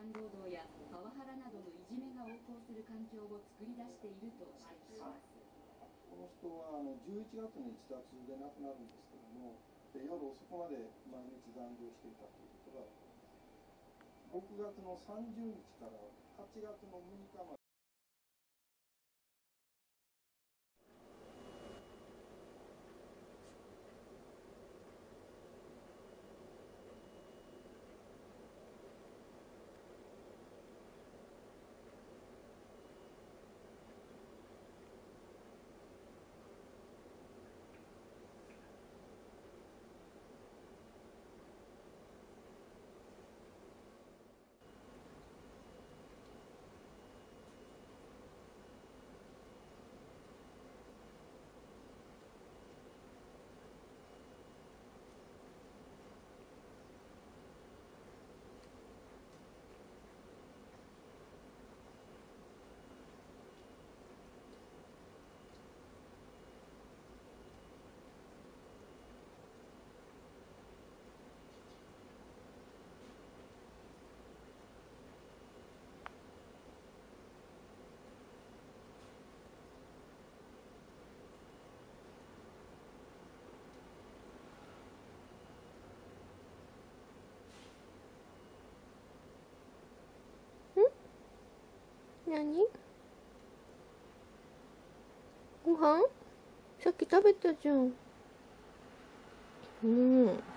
間労働やパワハラなどのいじめが横行する環境を作り出していると指摘します。 この人は11月に自殺で亡くなるんですけども、夜遅くまで毎日残業していたということが6月の30日から8月の6日まで。 何？ご飯？さっき食べたじゃん。うん。